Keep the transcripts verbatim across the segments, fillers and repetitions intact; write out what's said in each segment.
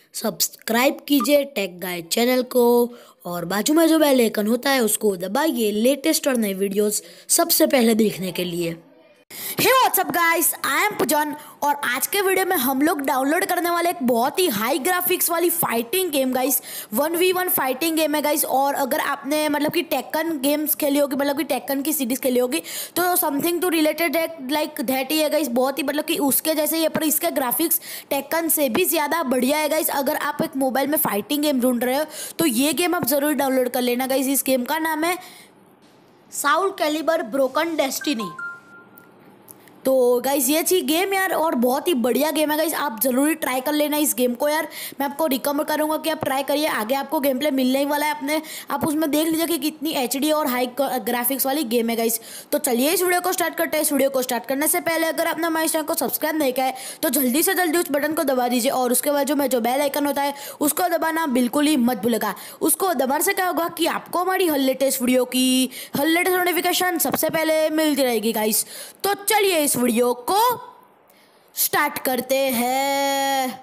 Subscribe कीजिए take guide channel को और बाजू में जो बेल आइकन होता है उसको दबाइए लेटेस्ट और नए वीडियोस सबसे पहले देखने के लिए। Hey what's up guys, I am Pujan और आज के वीडियो में हम लोग डाउनलोड करने वाले एक बहुत ही हाई ग्राफिक्स वाली fighting game guys, one v one fighting game है गाइस। और अगर आपने मतलब कि टेक्कन गेम्स खेली होगी, मतलब कि टेक्कन की सीरीज खेली होगी तो something to related like that ही है गाइस। बहुत ही मतलब कि उसके जैसे ही है, पर इसके ग्राफिक्स टेक्कन से भी ज़्यादा बढ़िया है गाइस। अगर आप एक मोबाइल में फाइटिंग गेम ढूंढ रहे हो तो ये गेम आप ज़रूर डाउनलोड कर लेना गाइस। इस गेम का नाम है साउल कैलिबर ब्रोकन डेस्टिनी। तो गाइज ये थी गेम यार, और बहुत ही बढ़िया गेम है गाइज। आप ज़रूरी ट्राई कर लेना इस गेम को यार, मैं आपको रिकमेंड करूंगा कि आप ट्राई करिए। आगे आपको गेम प्ले मिलने ही वाला है अपने, आप उसमें देख लीजिए कि कितनी एचडी और हाई ग्राफिक्स वाली गेम है गाइज। तो चलिए इस वीडियो को स्टार्ट करते हैं। इस वीडियो को स्टार्ट करने से पहले अगर आपने हमारे चैनल को सब्सक्राइब नहीं किया है तो जल्दी से जल्दी उस बटन को दबा दीजिए, और उसके बाद जो मैं जो बेल आइकन होता है उसको दबाना बिल्कुल ही मत भूलेगा। उसको दबाने से क्या होगा कि आपको हमारी हर लेटेस्ट वीडियो की हर लेटेस्ट नोटिफिकेशन सबसे पहले मिलती रहेगी गाइज। तो चलिए इस वीडियो को स्टार्ट करते हैं।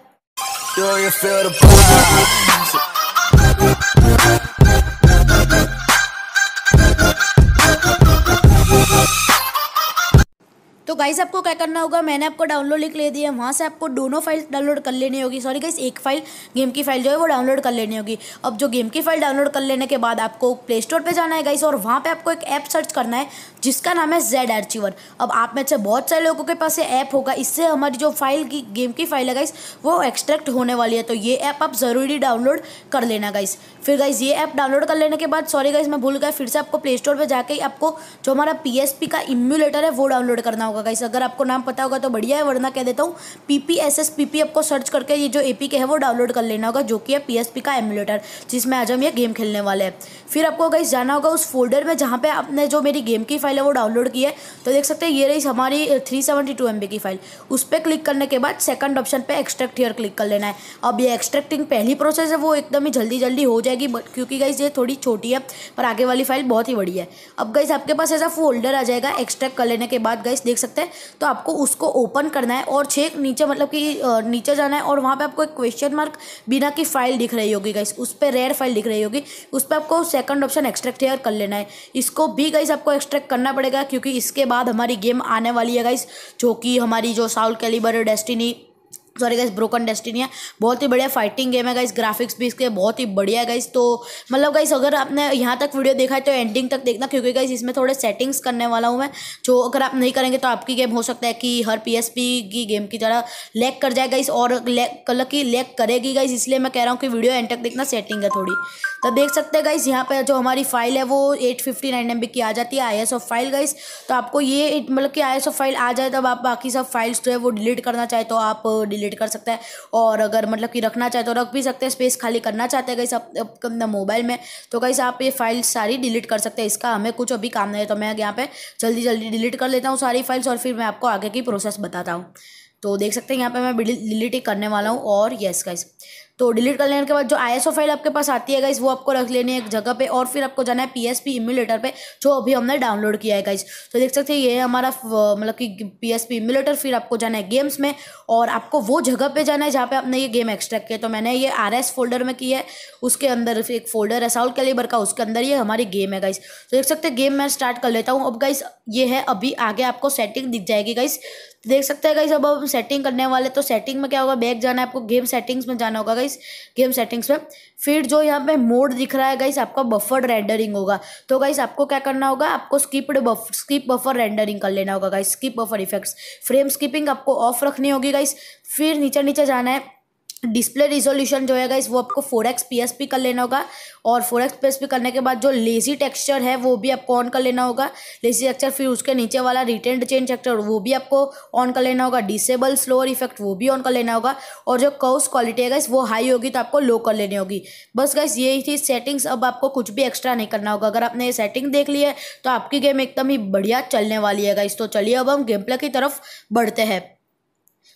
तो गाइस आपको क्या करना होगा, मैंने आपको डाउनलोड लिंक ले दिया है, वहाँ से आपको दोनों फाइल डाउनलोड कर लेनी होगी। सॉरी गाइस, एक फाइल गेम की फाइल जो है वो डाउनलोड कर लेनी होगी। अब जो गेम की फाइल डाउनलोड कर लेने के बाद आपको प्ले स्टोर पे जाना है गाइस, और वहाँ पे आपको एक ऐप सर्च करना है जिसका नाम है जेड आर्चिवर। अब आप में से बहुत सारे लोगों के पास ये ऐप होगा, इससे हमारी जो फाइल की गेम की फाइल है गाइस वो एक्सट्रैक्ट होने वाली है। तो ये ऐप आप ज़रूरी डाउनलोड कर लेना गाइस। फिर गाइस ये ऐप डाउनलोड कर लेने के बाद, सॉरी गाइस मैं भूल गया, फिर से आपको प्ले स्टोर पर जाके आपको जो हमारा पी एस पी का इम्यूलेटर है वो डाउनलोड करना होगा गाइस। अगर आपको नाम पता होगा तो बढ़िया है, वरना कह देता हूँ P P S S P P आपको सर्च करके ये जो ए पी के है वो डाउनलोड कर लेना होगा, जो कि है पी एस पी का एमुलेटर जिसमें आज हम ये गेम खेलने वाले हैं। फिर आपको गाइस जाना होगा उस फोल्डर में जहाँ पे आपने जो मेरी गेम की फाइल है वो डाउनलोड की है। तो देख सकते हैं ये रही हमारी थ्री सेवेंटी टू एम बी की फाइल। उस पर क्लिक करने के बाद सेकंड ऑप्शन पे एक्सट्रैक्ट हियर क्लिक कर लेना है। अब ये एक्सट्रैक्टिंग पहली प्रोसेस है वो एकदम ही जल्दी जल्दी हो जाएगी, क्योंकि गाइस ये थोड़ी छोटी है, पर आगे वाली फाइल बहुत ही बड़ी है। अब गाइस आपके पास ऐसा फोल्डर आ जाएगा एक्सट्रैक्ट कर लेने के बाद गाइस, देख सकते हैं। तो आपको उसको ओपन करना है और छेक नीचे मतलब कि नीचे जाना है, और वहाँ पे आपको एक क्वेश्चन मार्क बिना की फाइल दिख रही होगी गाइस, उस पर रेयर फाइल दिख रही होगी, उस पर आपको सेकंड ऑप्शन एक्सट्रैक्ट हियर कर लेना है। इसको भी गाइस आपको एक्सट्रैक्ट करना पड़ेगा, क्योंकि इसके बाद हमारी गेम आने वाली है गाइस, जो कि हमारी जो Soul Calibur Destiny sorry guys Broken Destiny है। बहुत ही बढ़िया फाइटिंग गेम है गाइस, ग्राफिक्स भी इसके बहुत ही बढ़िया है गाइस। तो मतलब गाइस अगर आपने यहाँ तक वीडियो देखा है तो एंडिंग तक देखना, क्योंकि गाइस इसमें थोड़े सेटिंग्स करने वाला हूँ मैं, जो अगर आप नहीं करेंगे तो आपकी गेम हो सकता है कि हर पी एस पी की गेम की तरह लैग कर जाए गाइस, और लैग कल की लैग करेगी गाइस। इसलिए मैं कह रहा हूँ कि वीडियो एंड तक देखना, सेटिंग है थोड़ी। तो देख सकते हैं गाइस यहाँ पे जो हमारी फाइल है वो एट फिफ्टी नाइन एम बी की आ जाती है, I S O file guys. तो आपको ये मतलब कि आई एस ओ फाइल आ जाए तब आप बाकी सब फाइल्स जो है वो डिलीट करना चाहे तो आप डिलीट कर सकते हैं, और अगर मतलब कि रखना चाहे तो रख भी सकते हैं। स्पेस खाली करना चाहते हैं गाइस अपने मोबाइल में तो गाइस आप ये फाइल सारी डिलीट कर सकते हैं। इसका हमें कुछ अभी काम नहीं है, तो मैं यहाँ पे जल्दी जल्दी डिलीट कर लेता हूँ सारी फाइल्स, और फिर मैं आपको आगे की प्रोसेस बताता हूँ। तो देख सकते हैं यहाँ पे मैं डिलीट ही करने वाला हूँ, और यस गाइस तो डिलीट कर लेने के बाद जो आई एस ओ फाइल आपके पास आती है गाइस वो आपको रख लेनी है एक जगह पे, और फिर आपको जाना है पी एस पी इम्यूलेटर पे जो अभी हमने डाउनलोड किया है गाइस। तो देख सकते हैं ये है हमारा मतलब कि पी एस पी इम्यूलेटर। फिर आपको जाना है गेम्स में, और आपको वो जगह पे जाना है जहाँ पे आपने ये गेम एक्सट्रैक्ट किया। तो मैंने ये आर एस फोल्डर में किया है, उसके अंदर एक फोल्डर है साउल कैलिबर का, उसके अंदर ये हमारी गेम है गाइस। तो देख सकते हैं गेम मैं स्टार्ट कर लेता हूँ। अब गाइस ये है, अभी आगे आपको सेटिंग दिख जाएगी गाइस, देख सकते हैं गाइस। अब हम सेटिंग करने वाले, तो सेटिंग में क्या होगा, बैक जाना है आपको, गेम सेटिंग्स में जाना होगा गाइस, गेम सेटिंग्स में। फिर जो यहाँ पे मोड दिख रहा है गाइस आपका बफर्ड रेंडरिंग होगा। तो गाइस आपको क्या करना होगा, आपको skipped buff skip buffer rendering कर लेना होगा guys, skip buffer effects, frame skipping आपको ऑफ रखनी होगी गाइस। फिर नीचे नीचे जाना है, डिस्प्ले रिजोल्यूशन जो है गाइस वो आपको four x P S P कर लेना होगा, और four x P S P करने के बाद जो लेजी टेक्सचर है वो भी आपको ऑन कर लेना होगा, लेजी टेक्सचर। फिर उसके नीचे वाला रिटेंड चेंज टेक्सचर वो भी आपको ऑन कर लेना होगा, डिसेबल स्लोअर इफेक्ट वो भी ऑन कर लेना होगा, और जो कर्व्स क्वालिटी है गाइस वो हाई होगी तो आपको लो कर लेनी होगी। बस गाइस यही थी सेटिंग्स, अब आपको कुछ भी एक्स्ट्रा नहीं करना होगा। अगर आपने ये सेटिंग देख ली है तो आपकी गेम एकदम ही बढ़िया चलने वाली है गाइस। तो चलिए अब हम गेम प्ले की तरफ बढ़ते हैं।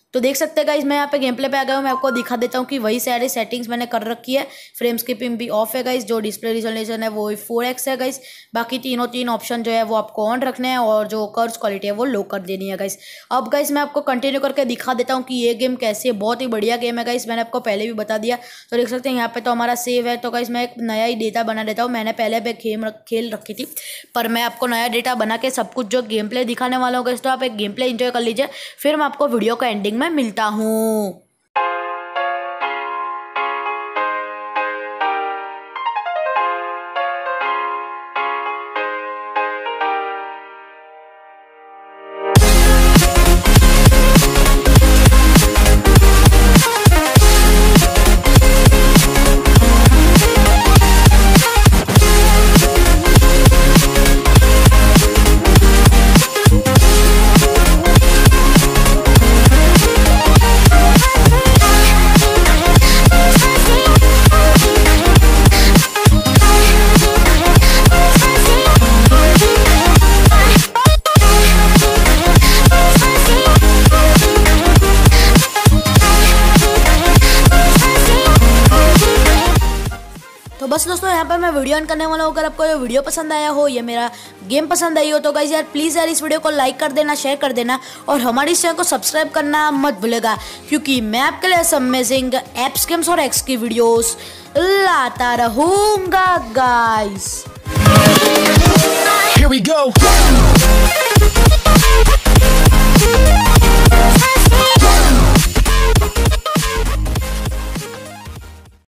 तो देख सकते हैं गाइस मैं यहाँ पे गेम प्ले पे आ गया हूँ। मैं आपको दिखा देता हूँ कि वही सारी सेटिंग्स मैंने कर रखी है। फ्रेम स्किपिंग भी ऑफ है गाइस, जो डिस्प्ले रिजोल्यूशन है वो फोर एक्स है गाइस। बाकी तीनों तीन ऑप्शन जो है वो आपको ऑन रखने हैं और जो कर्व्स क्वालिटी है वो लो कर देनी है गाइस। अब गाइस मैं आपको कंटिन्यू करके दिखा देता हूँ कि ये गेम कैसी है। बहुत ही बढ़िया गेम है गाइस, मैंने आपको पहले भी बता दिया। तो देख सकते हैं यहाँ पे तो हमारा सेव है। तो गाइस मैं एक नया ही डेटा बना देता हूँ। मैंने पहले भी गेम खेल रखी थी, पर मैं आपको नया डेटा बना के सब कुछ जो गेम प्ले दिखाने वाला हूँ गाइस, तो आप एक गेम प्ले एंजॉय कर लीजिए। फिर मैं आपको वीडियो का एंडिंग में मिलता हूँ। तो बस दोस्तों यहाँ पर मैं वीडियो ऑन करने वाला हूँ। अगर आपको ये वीडियो पसंद आया हो, ये मेरा गेम पसंद आई हो, तो गाइस यार प्लीज़ यार इस वीडियो को लाइक कर देना, शेयर कर देना और हमारे इस चैनल को सब्सक्राइब करना मत भूलेगा, क्योंकि मैं आपके लिए अमेजिंग एप्स, गेम्स और एक्स की वीडियोस लाता रहूँगा गाइस। Here we go.